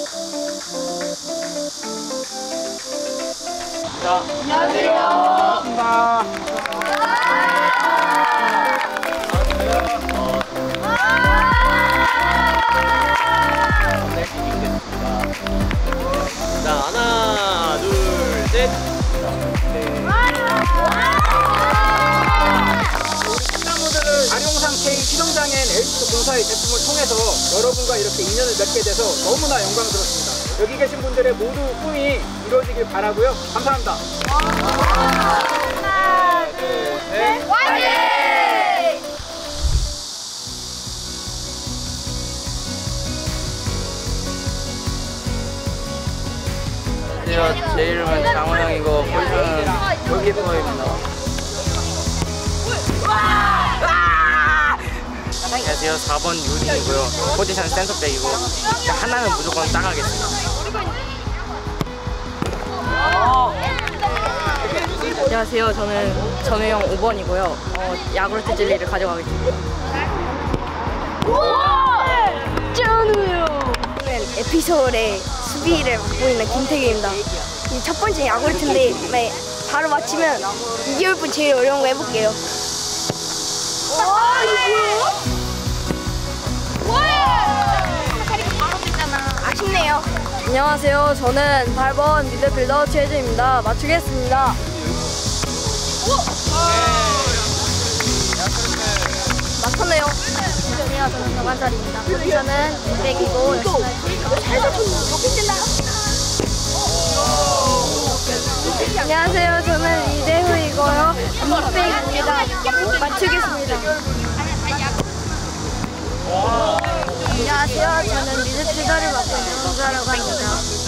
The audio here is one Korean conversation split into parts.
자, 안녕하세요. 반갑습니다. 자, 하나, 둘, 셋. 콩나무들을 발용상 K 실험장엔 LG 공사의 제품을 통해서 여러분과 이렇게 인연을 맺게 돼서 너무나 영광스럽습니다. 여기 계신 분들의 모두 꿈이 이루어지길 바라고요. 감사합니다. 하나, 둘, 셋, 화이팅! 안녕하세요. 제 이름은 장호영이고 포지션은 골키퍼입니다. 안녕하세요. 4번 유린이고요. 포지션 센터백이고 하나는 무조건 따가겠습니다. 안녕하세요. 저는 전우영 5번이고요. 야구르트 젤리를 가져가겠습니다. 전우영! 에피소드의 수비를 맡고 있는 김태규입니다. 첫 번째 야구르트인데 바로 맞히면 이겨올 분 제일 어려운 거 해볼게요. 아쉽네요. 안녕하세요. 저는 8번 미드필더 최혜진입니다. 맞추겠습니다. 맞췄네요. 안녕하세요. 저는 정한설입니다. 포지션은 200이고 잘 안녕하세요. 저는 이대후이고요. 200입니다. 맞추겠습니다. 안녕하세요. 저는 미드필더를 맡고 있는 홍사라고 합니다.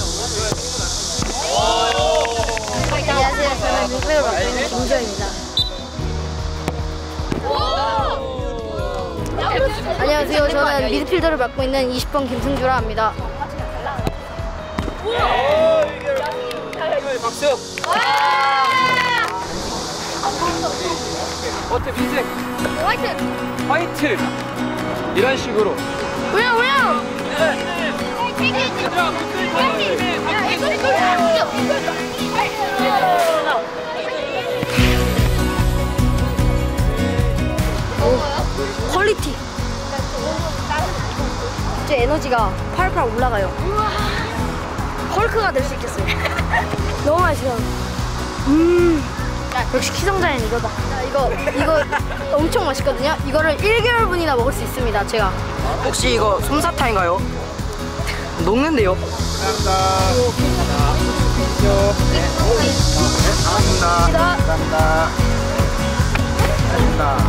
안녕하세요. 저는 미드필더를 맡고 있는 김지호입니다. 안녕하세요. 저는 미드필더를 맡고 있는 20번 김승주라 합니다. 박수! 어때, 민재? 화이트! 이런 식으로. 왜요? 퀄리티. 제 에너지가 팔팔 올라가요. 헐크가 될 수 있겠어요. 너무 맛있어요. 역시 키성자는 이거다. 이거 엄청 맛있거든요. 이거를 1개월분이나 먹을 수 있습니다. 제가. 혹시 이거 솜사탕인가요? 녹는데요? 감사합니다. 감사합니다. 감사합니다.